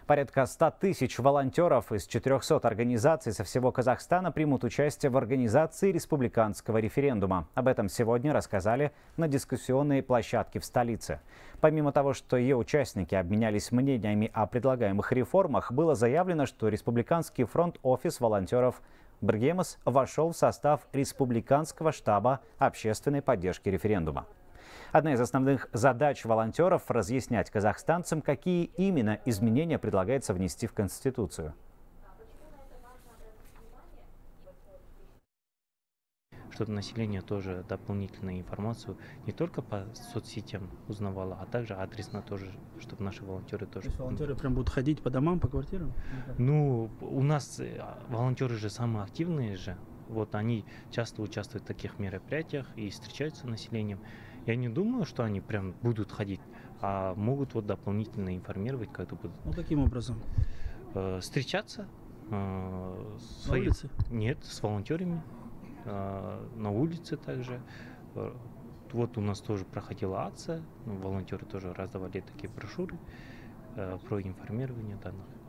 Порядка 100 тысяч волонтеров из 400 организаций со всего Казахстана примут участие в организации республиканского референдума. Об этом сегодня рассказали на дискуссионной площадке в столице. Помимо того, что ее участники обменялись мнениями о предлагаемых реформах, было заявлено, что Республиканский фронт-офис волонтеров «Бергемас» вошел в состав Республиканского штаба общественной поддержки референдума. Одна из основных задач волонтеров – разъяснять казахстанцам, какие именно изменения предлагается внести в Конституцию. Чтобы население тоже дополнительную информацию не только по соцсетям узнавало, а также адресно тоже, чтобы наши волонтеры тоже. То есть волонтеры прям будут ходить по домам, по квартирам? Ну, у нас волонтеры же самые активные же. Вот они часто участвуют в таких мероприятиях и встречаются с населением. Я не думаю, что они прям будут ходить, а могут вот дополнительно информировать, когда будут. Ну, каким образом? Встречаться. На улице? Нет, с волонтерами. На улице также. Вот у нас тоже проходила акция. Волонтеры тоже раздавали такие брошюры про информирование данных.